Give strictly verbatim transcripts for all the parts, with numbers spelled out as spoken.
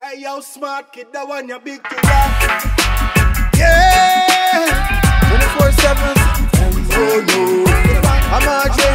Hey yo, smart kid, that one you big to rock. Yeah, twenty-four seven. Oh no, I'm a J.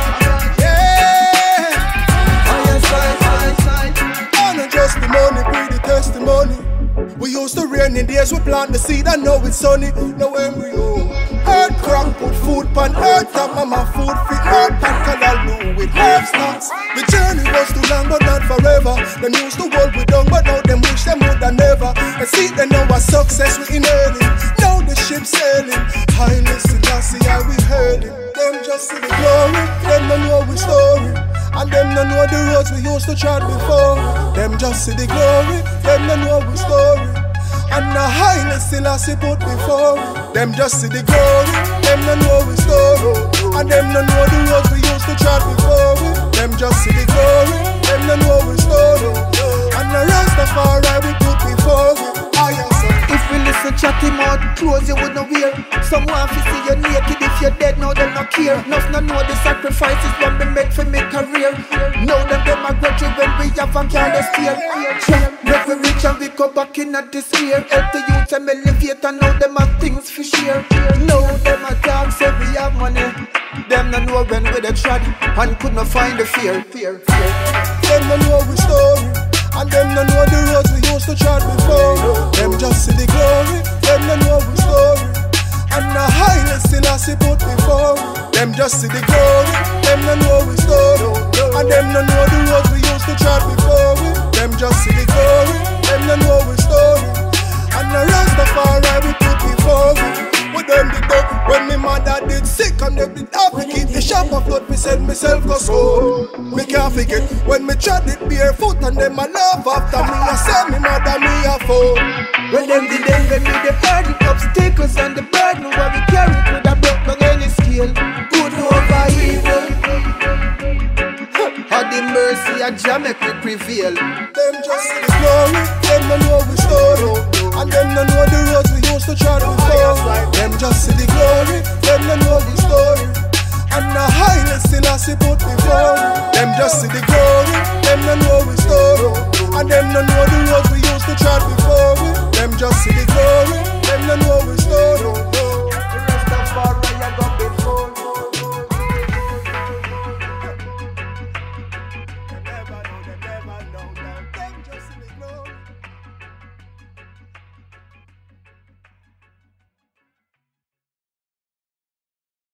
Yeah, on your side, side, side. Oh, not just the money, be the testimony. We used to rain in days, we plant the seed and now it's sunny. Now embryo, earth crack, put food pan earth top, mama food fit earth pan canal with herb stocks. The journey was too long but not forever. Them used to hold we down but now them wish them would have never. And see they know our success we inhaling. Now the ship sailing, Haile Selassie how we hailing. Them just see the glory, them don't know we story. And them don't know the roads we used to tread before. Them just see the glory, them don't know we story. And the Haile Selassie put before. Them just see the glory, them don't know we story. And them don't know the roads we used to tread before. Them just see the glory, them don't know we story. And the Rastafari we put before. If we listen chatty mouth, close you would not wear. Someone fi see you naked, if you're dead now them not care. Enough no know the sacrifices when we make for me career. Now them them a grudge when we have a careless fear. Make we rich and we go back in at this year. Help the youth and elevate and now them have things for share. Now them a talk say we have money. Them no know when we the trad and could not find the fear. Fear, fear. Them no know we story. And them don't know the roads we used to tread before. Them just see the glory, them don't know we story. And the Haile Selassie put before. Them just see the glory, them don't know we story. And them don't know the roads we used to tread before. Them just see the glory, them don't know we story. And the Rastafari we put before. With them did up when me mother did sick and they did have to keep the shop afloat. Me send myself go school. Me can't forget when me tried it barefoot and them a laugh after me. I say me mother me a fool. When them did them when me the hard obstacles and the burden what we carry could have broke on any scale. Good over evil. How the mercy of Jah make we prevail. Them just see the glory, them don't know we story. And them don't know the roads we used to tread before. Them just see the glory, them don't know the story. And the Haile Selassie put before. Them just see the glory, them don't know we story. And them don't know the roads we used to tread before. Them just see the glory.